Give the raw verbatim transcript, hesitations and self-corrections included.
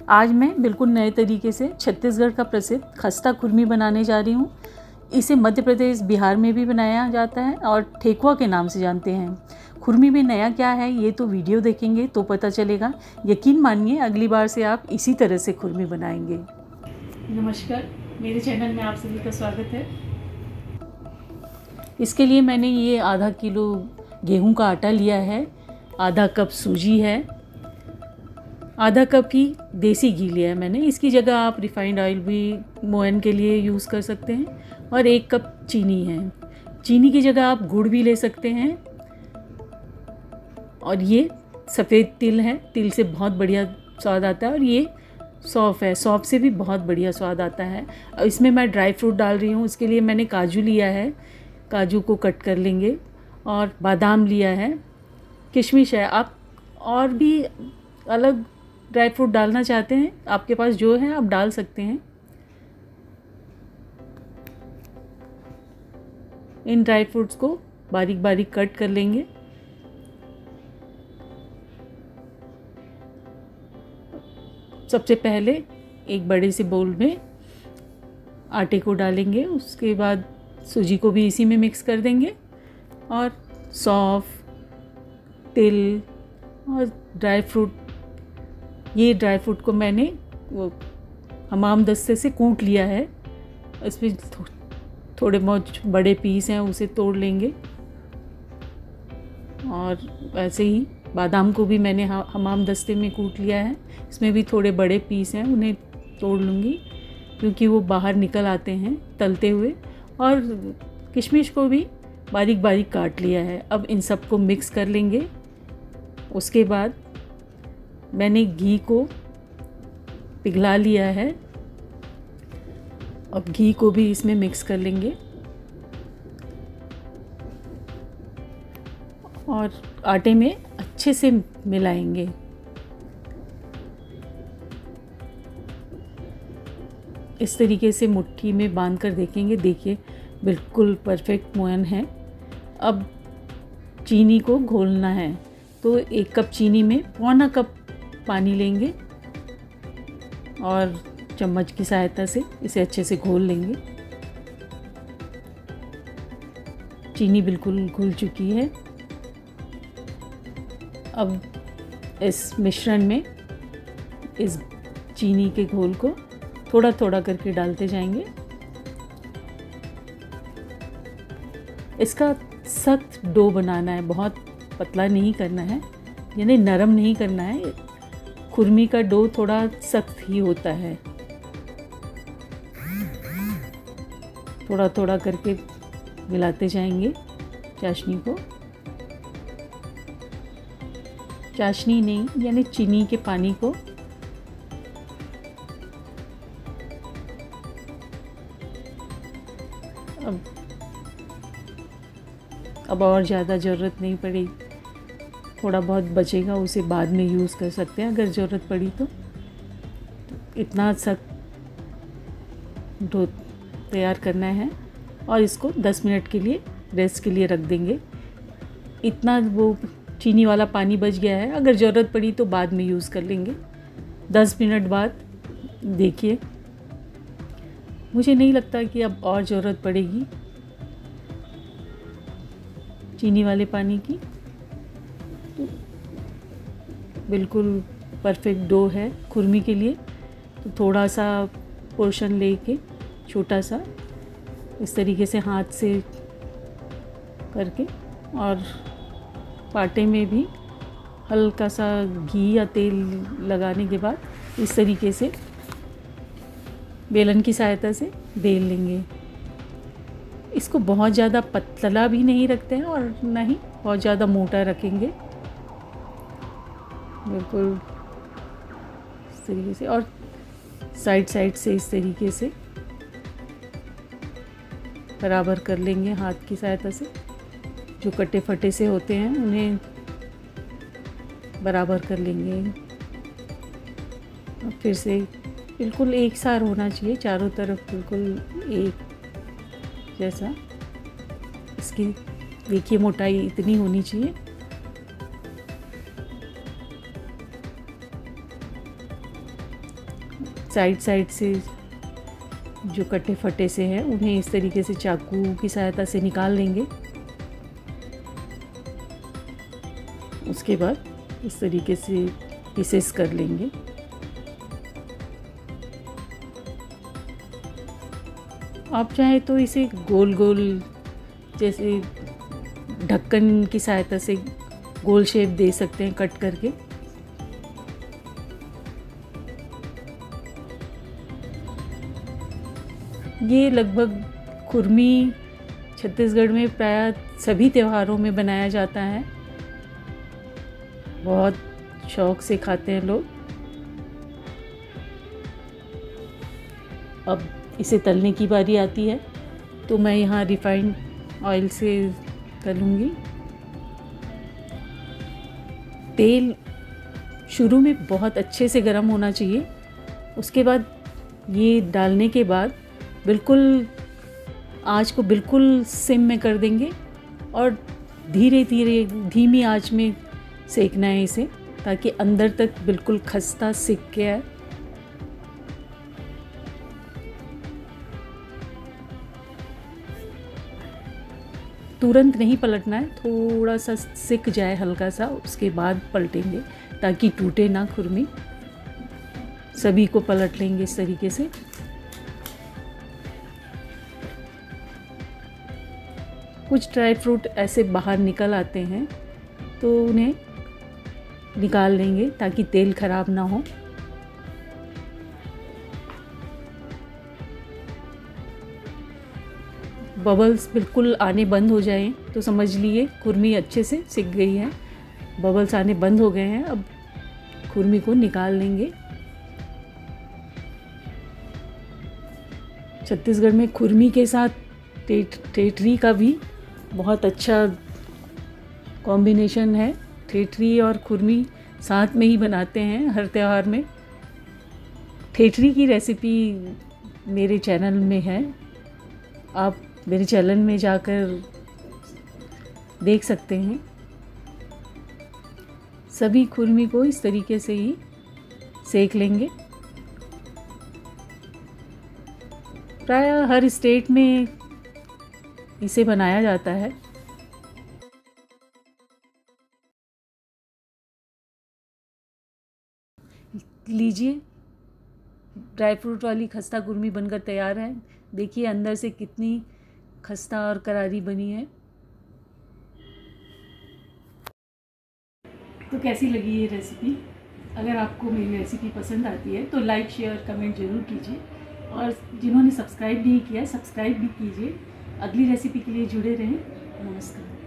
आज मैं बिल्कुल नए तरीके से छत्तीसगढ़ का प्रसिद्ध खस्ता खुरमी बनाने जा रही हूँ। इसे मध्य प्रदेश, बिहार में भी बनाया जाता है और ठेकुआ के नाम से जानते हैं। खुरमी में नया क्या है ये तो वीडियो देखेंगे तो पता चलेगा। यकीन मानिए अगली बार से आप इसी तरह से खुरमी बनाएंगे। नमस्कार, मेरे चैनल में आप सभी का स्वागत है। इसके लिए मैंने ये आधा किलो गेहूं का आटा लिया है, आधा कप सूजी है, आधा कप ही देसी घी लिया है मैंने। इसकी जगह आप रिफाइंड ऑयल भी मोयन के लिए यूज़ कर सकते हैं। और एक कप चीनी है। चीनी की जगह आप गुड़ भी ले सकते हैं। और ये सफ़ेद तिल है, तिल से बहुत बढ़िया स्वाद आता है। और ये सौंफ है, सौंफ से भी बहुत बढ़िया स्वाद आता है। और इसमें मैं ड्राई फ्रूट डाल रही हूँ। उसके लिए मैंने काजू लिया है, काजू को कट कर लेंगे। और बादाम लिया है, किशमिश है। आप और भी अलग ड्राई फ्रूट डालना चाहते हैं, आपके पास जो है आप डाल सकते हैं। इन ड्राई फ्रूट्स को बारीक बारीक कट कर लेंगे। सबसे पहले एक बड़े से बाउल में आटे को डालेंगे, उसके बाद सूजी को भी इसी में मिक्स कर देंगे। और सौंफ, तिल और ड्राई फ्रूट, ये ड्राई फ्रूट को मैंने वो हमाम दस्ते से कूट लिया है। इसमें थो, थोड़े बहुत बड़े पीस हैं उसे तोड़ लेंगे। और वैसे ही बादाम को भी मैंने हमाम दस्ते में कूट लिया है। इसमें भी थोड़े बड़े पीस हैं, उन्हें तोड़ लूँगी क्योंकि वो बाहर निकल आते हैं तलते हुए। और किशमिश को भी बारीक बारीक काट लिया है। अब इन सब को मिक्स कर लेंगे। उसके बाद मैंने घी को पिघला लिया है। अब घी को भी इसमें मिक्स कर लेंगे और आटे में अच्छे से मिलाएंगे। इस तरीके से मुट्ठी में बांध कर देखेंगे। देखिए बिल्कुल परफेक्ट मोयन है। अब चीनी को घोलना है, तो एक कप चीनी में पौना कप पानी लेंगे और चम्मच की सहायता से इसे अच्छे से घोल लेंगे। चीनी बिल्कुल घुल चुकी है। अब इस मिश्रण में इस चीनी के घोल को थोड़ा थोड़ा करके डालते जाएंगे। इसका सख्त डो बनाना है, बहुत पतला नहीं करना है, यानी नरम नहीं करना है। खुरमी का डो थोड़ा सख्त ही होता है। थोड़ा थोड़ा करके मिलाते जाएंगे चाशनी को। चाशनी नहीं, यानी चीनी के पानी को। अब अब और ज़्यादा ज़रूरत नहीं पड़ेगी, थोड़ा बहुत बचेगा उसे बाद में यूज़ कर सकते हैं अगर ज़रूरत पड़ी तो। इतना सख्त डो तैयार करना है और इसको दस मिनट के लिए रेस्ट के लिए रख देंगे। इतना वो चीनी वाला पानी बच गया है, अगर ज़रूरत पड़ी तो बाद में यूज़ कर लेंगे। दस मिनट बाद देखिए, मुझे नहीं लगता कि अब और ज़रूरत पड़ेगी चीनी वाले पानी की। तो बिल्कुल परफेक्ट डो है खुरमी के लिए। तो थोड़ा सा पोर्शन लेके छोटा सा इस तरीके से हाथ से करके, और पाटे में भी हल्का सा घी या तेल लगाने के बाद इस तरीके से बेलन की सहायता से बेल लेंगे। इसको बहुत ज़्यादा पतला भी नहीं रखते हैं और ना ही बहुत ज़्यादा मोटा रखेंगे, बिल्कुल इस तरीके से। और साइड साइड से इस तरीके से बराबर कर लेंगे हाथ की सहायता से। जो कटे फटे से होते हैं उन्हें बराबर कर लेंगे। और फिर से बिल्कुल एक सार होना चाहिए चारों तरफ, बिल्कुल एक जैसा। इसकी देखिए मोटाई इतनी होनी चाहिए। साइड साइड से जो कटे फटे से हैं उन्हें इस तरीके से चाकू की सहायता से निकाल लेंगे। उसके बाद इस तरीके से पीसेस कर लेंगे। आप चाहे तो इसे गोल गोल जैसे ढक्कन की सहायता से गोल शेप दे सकते हैं कट करके। ये लगभग खुरमी छत्तीसगढ़ में प्रायः सभी त्योहारों में बनाया जाता है, बहुत शौक से खाते हैं लोग। अब इसे तलने की बारी आती है, तो मैं यहाँ रिफाइंड ऑयल से तलूँगी। तेल शुरू में बहुत अच्छे से गर्म होना चाहिए। उसके बाद ये डालने के बाद बिल्कुल आँच को बिल्कुल सिम में कर देंगे और धीरे धीरे धीमी आँच में सेकना है इसे, ताकि अंदर तक बिल्कुल खस्ता सिक के आए। तुरंत नहीं पलटना है, थोड़ा सा सिक जाए हल्का सा, उसके बाद पलटेंगे ताकि टूटे ना खुरमी। सभी को पलट लेंगे इस तरीके से। कुछ ड्राई फ्रूट ऐसे बाहर निकल आते हैं तो उन्हें निकाल लेंगे ताकि तेल खराब ना हो। बबल्स बिल्कुल आने बंद हो जाएं तो समझ लिए खुरमी अच्छे से सिक गई है। बबल्स आने बंद हो गए हैं, अब खुरमी को निकाल लेंगे। छत्तीसगढ़ में खुरमी के साथ टेट टेटरी का भी बहुत अच्छा कॉम्बिनेशन है। ठेठरी और खुरमी साथ में ही बनाते हैं हर त्यौहार में। ठेठरी की रेसिपी मेरे चैनल में है, आप मेरे चैनल में जाकर देख सकते हैं। सभी खुरमी को इस तरीके से ही सेक लेंगे। प्रायः हर स्टेट में इसे बनाया जाता है। लीजिए, ड्राई फ्रूट वाली खस्ता खुरमी बनकर तैयार है। देखिए अंदर से कितनी खस्ता और करारी बनी है। तो कैसी लगी ये रेसिपी? अगर आपको मेरी रेसिपी पसंद आती है तो लाइक शेयर कमेंट ज़रूर कीजिए, और जिन्होंने सब्सक्राइब नहीं किया सब्सक्राइब भी कीजिए। अगली रेसिपी के लिए जुड़े रहें। नमस्कार।